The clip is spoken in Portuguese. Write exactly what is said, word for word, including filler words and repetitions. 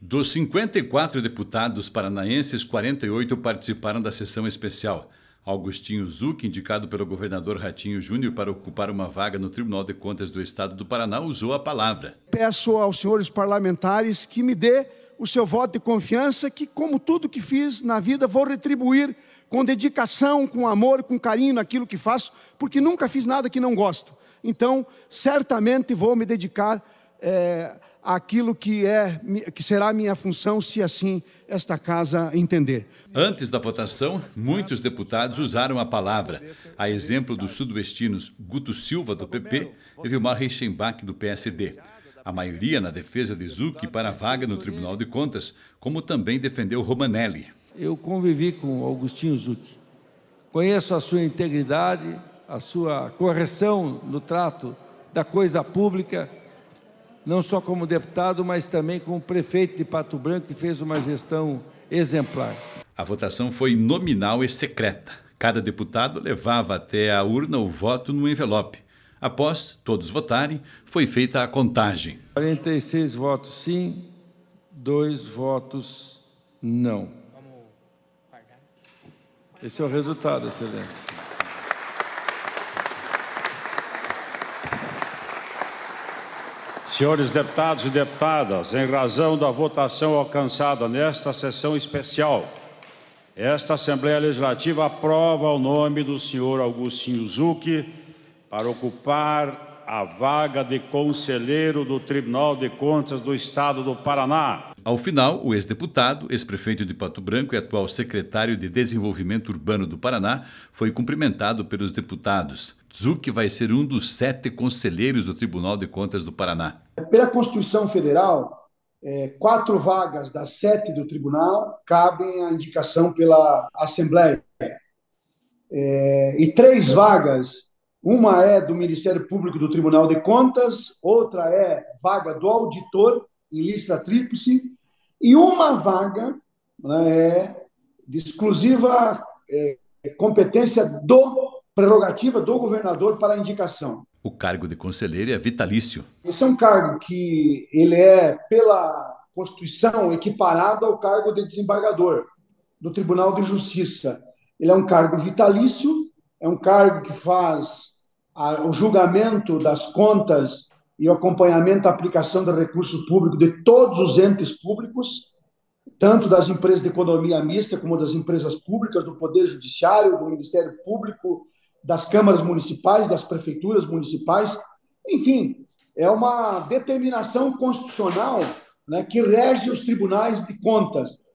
Dos cinquenta e quatro deputados paranaenses, quarenta e oito participaram da sessão especial. Augustinho Zucchi, indicado pelo governador Ratinho Júnior para ocupar uma vaga no Tribunal de Contas do Estado do Paraná, usou a palavra. Peço aos senhores parlamentares que me dê o seu voto de confiança, que, como tudo que fiz na vida, vou retribuir com dedicação, com amor, com carinho naquilo que faço, porque nunca fiz nada que não gosto. Então, certamente vou me dedicar é, àquilo que, é, que será a minha função, se assim esta casa entender. Antes da votação, muitos deputados usaram a palavra, a exemplo dos sudoestinos Guto Silva, do P P, e Vilmar Reichenbach, do P S D. A maioria na defesa de Zucchi para a vaga no Tribunal de Contas, como também defendeu Romanelli. Eu convivi com Augustinho Zucchi. Conheço a sua integridade, a sua correção no trato da coisa pública, não só como deputado, mas também como prefeito de Pato Branco, que fez uma gestão exemplar. A votação foi nominal e secreta. Cada deputado levava até a urna o voto no envelope. Após todos votarem, foi feita a contagem. quarenta e seis votos sim, dois votos não. Esse é o resultado, Excelência. Senhores deputados e deputadas, em razão da votação alcançada nesta sessão especial, esta Assembleia Legislativa aprova o nome do senhor Augustinho Zucchi para ocupar a vaga de conselheiro do Tribunal de Contas do Estado do Paraná. Ao final, o ex-deputado, ex-prefeito de Pato Branco e atual secretário de Desenvolvimento Urbano do Paraná, foi cumprimentado pelos deputados. Zucchi vai ser um dos sete conselheiros do Tribunal de Contas do Paraná. Pela Constituição Federal, é, quatro vagas das sete do tribunal cabem à indicação pela Assembleia. É, e três vagas, uma é do Ministério Público do Tribunal de Contas, outra é vaga do auditor em lista tríplice, e uma vaga, né, é de exclusiva é, competência do prerrogativa do governador para a indicação. O cargo de conselheiro é vitalício. Esse é um cargo que ele é, pela Constituição, equiparado ao cargo de desembargador do Tribunal de Justiça. Ele é um cargo vitalício, é um cargo que faz a, o julgamento das contas e o acompanhamento da aplicação do recurso público de todos os entes públicos, tanto das empresas de economia mista como das empresas públicas, do Poder Judiciário, do Ministério Público, das câmaras municipais, das prefeituras municipais. Enfim, é uma determinação constitucional, né, que rege os tribunais de contas.